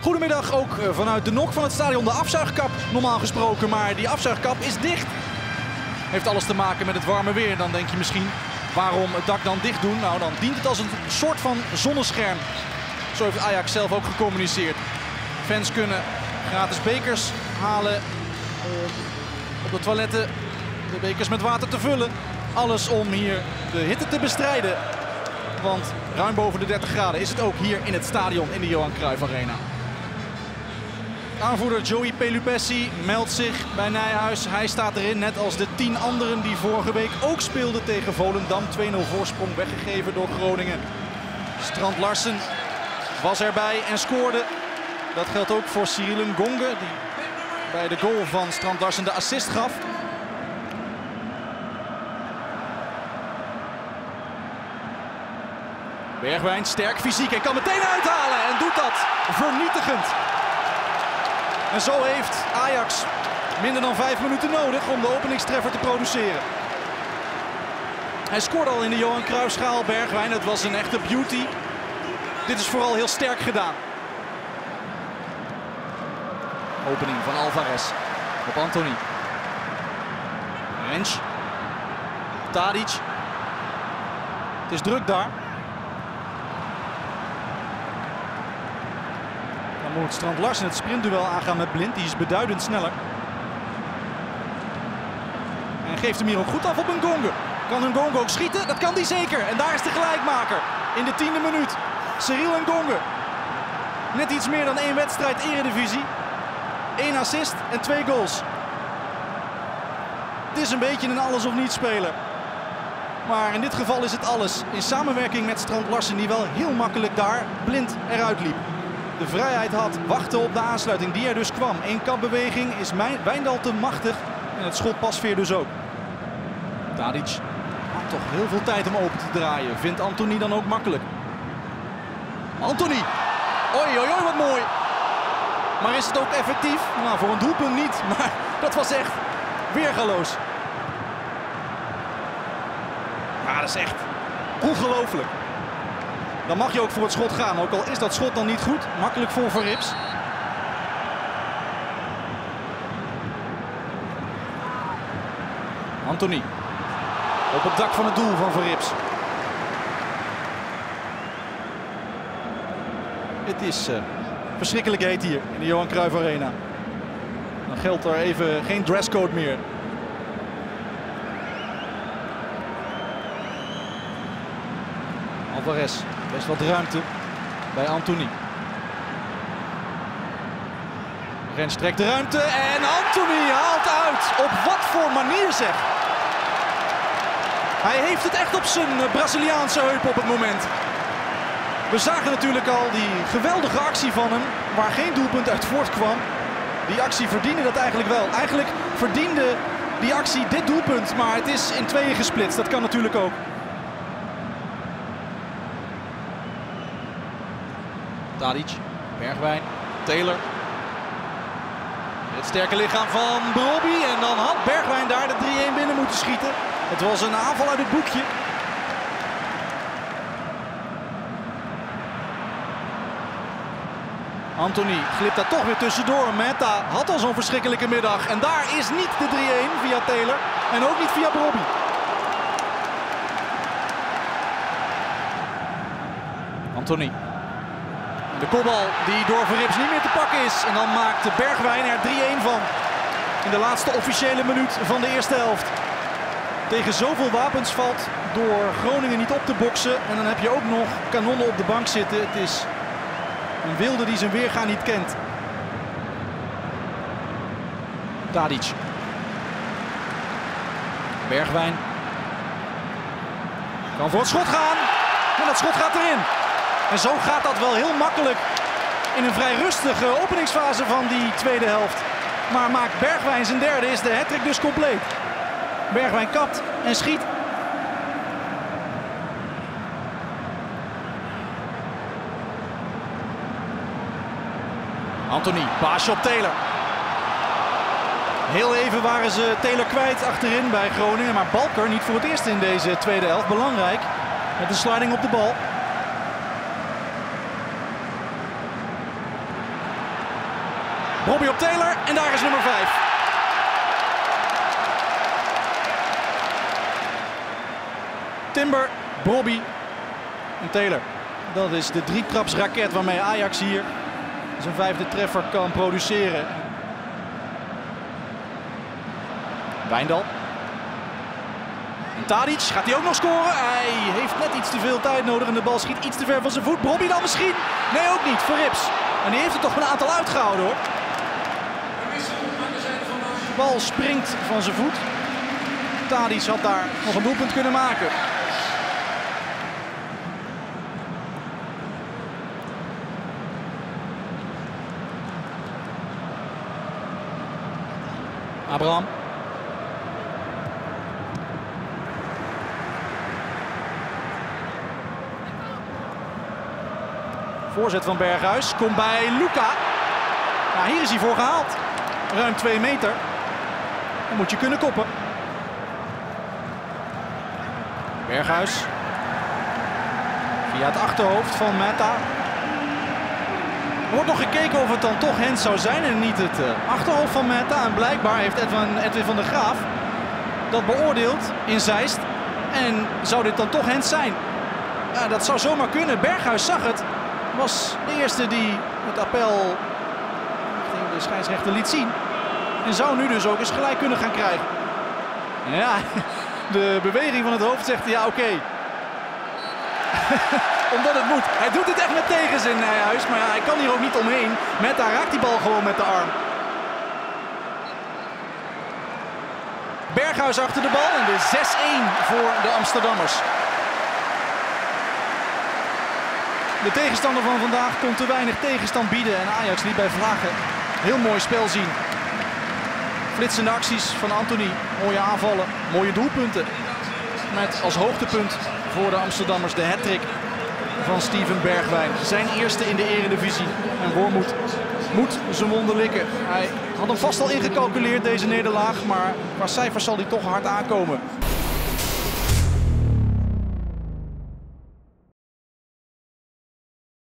Goedemiddag, ook vanuit de nok van het stadion. De afzuigkap normaal gesproken, maar die afzuigkap is dicht. Heeft alles te maken met het warme weer. Dan denk je misschien, waarom het dak dan dicht doen? Nou, dan dient het als een soort van zonnescherm. Zo heeft Ajax zelf ook gecommuniceerd. Fans kunnen gratis bekers halen op de toiletten. De bekers met water te vullen. Alles om hier de hitte te bestrijden. Want ruim boven de 30 graden is het ook hier in het stadion in de Johan Cruijff Arena. Aanvoerder Joey Pelupessi meldt zich bij Nijhuis. Hij staat erin, net als de 10 anderen die vorige week ook speelden tegen Volendam. 2-0 voorsprong weggegeven door Groningen. Strand Larsen was erbij en scoorde. Dat geldt ook voor Cyril Ngonge, die bij de goal van Strand Larsen de assist gaf. Bergwijn sterk fysiek en kan meteen uithalen en doet dat vernietigend. En zo heeft Ajax minder dan 5 minuten nodig om de openingstreffer te produceren. Hij scoorde al in de Johan Cruijffschaal, Bergwijn. Het was een echte beauty. Dit is vooral heel sterk gedaan. Opening van Alvarez op Antony. Rens. Tadic. Het is druk daar. Dan moet Strand Larsen het sprintduel aangaan met Blind. Die is beduidend sneller. En geeft hem hier ook goed af op Ngonge. Kan Ngonge ook schieten? Dat kan hij zeker. En daar is de gelijkmaker in de 10e minuut. Cyril Ngonge. Net iets meer dan 1 wedstrijd Eredivisie. 1 assist en 2 goals. Het is een beetje een alles of niets speler. Maar in dit geval is het alles. In samenwerking met Strand Larsen, die wel heel makkelijk daar Blind eruit liep. De vrijheid had, wachten op de aansluiting die er dus kwam. 1 kapbeweging is Wijndal te machtig en het schot pasveer dus ook. Tadic had toch heel veel tijd om open te draaien. Vindt Antony dan ook makkelijk. Antony! Oei, oei, oei, wat mooi! Maar is het ook effectief? Nou, voor een doelpunt niet, maar dat was echt weergaloos. Ja, dat is echt ongelooflijk. Dan mag je ook voor het schot gaan, ook al is dat schot dan niet goed. Makkelijk voor Verrips. Antony. Op het dak van het doel van Verrips. Het is verschrikkelijk heet hier in de Johan Cruijff Arena. Dan geldt er even geen dresscode meer. Alvarez, best wat ruimte bij Antony. Rens trekt de ruimte en Antony haalt uit. Op wat voor manier zeg. Hij heeft het echt op zijn Braziliaanse heup op het moment. We zagen natuurlijk al die geweldige actie van hem, waar geen doelpunt uit voortkwam. Die actie verdiende dat eigenlijk wel. Eigenlijk verdiende die actie dit doelpunt, maar het is in tweeën gesplitst. Dat kan natuurlijk ook. Tadic, Bergwijn, Taylor. Het sterke lichaam van Brobby en dan had Bergwijn daar de 3-1 binnen moeten schieten. Het was een aanval uit het boekje. Antony glipt daar toch weer tussendoor. Meta had al zo'n verschrikkelijke middag. En daar is niet de 3-1 via Taylor en ook niet via Brobby. Antony. De kopbal die door Verrips niet meer te pakken is. En dan maakt Bergwijn er 3-1 van. In de laatste officiële minuut van de eerste helft. Tegen zoveel wapens valt door Groningen niet op te boksen. En dan heb je ook nog kanonnen op de bank zitten. Het is een wilde die zijn weerga niet kent. Tadic. Bergwijn. Kan voor het schot gaan. En dat schot gaat erin. En zo gaat dat wel heel makkelijk in een vrij rustige openingsfase van die tweede helft. Maar maakt Bergwijn zijn derde, is de hattrick dus compleet. Bergwijn kapt en schiet. Antony, paasje op Taylor. Heel even waren ze Taylor kwijt achterin bij Groningen. Maar Balker niet voor het eerst in deze tweede helft. Belangrijk met een sliding op de bal. Brobby op Taylor en daar is nummer 5. Timber, Brobby en Taylor. Dat is de drietrapsraket waarmee Ajax hier zijn 5e treffer kan produceren. Wijndal. En Tadic, gaat hij ook nog scoren? Hij heeft net iets te veel tijd nodig en de bal schiet iets te ver van zijn voet. Brobby dan misschien? Nee, ook niet. Verrips. En die heeft er toch een aantal uitgehouden hoor. De bal springt van zijn voet. Tadic had daar nog een doelpunt kunnen maken. Abraham. Voorzet van Berghuis. Komt bij Luca. Nou, hier is hij voor gehaald. Ruim 2 meter. Dan moet je kunnen koppen. Berghuis. Via het achterhoofd van Meta. Er wordt nog gekeken of het dan toch Hens zou zijn en niet het achterhoofd van Meta. En blijkbaar heeft Edwin van der Graaf dat beoordeeld in Zeist. En zou dit dan toch Hens zijn? Ja, dat zou zomaar kunnen. Berghuis zag het. Was de eerste die het appel richting de scheidsrechter liet zien. En zou nu dus ook eens gelijk kunnen gaan krijgen. Ja, de beweging van het hoofd zegt ja oké. Omdat het moet. Hij doet het echt met tegenzin, Nijhuis. Maar ja, hij kan hier ook niet omheen. Meta raakt die bal gewoon met de arm. Berghuis achter de bal en de 6-1 voor de Amsterdammers. De tegenstander van vandaag kon te weinig tegenstand bieden. En Ajax liet bij vlagen heel mooi spel zien. Flitsende acties van Anthony. Mooie aanvallen, mooie doelpunten. Met als hoogtepunt voor de Amsterdammers de hattrick van Steven Bergwijn. Zijn eerste in de Eredivisie. En Wormoed moet zijn wonden likken. Hij had hem vast al ingecalculeerd deze nederlaag. Maar qua cijfers zal hij toch hard aankomen.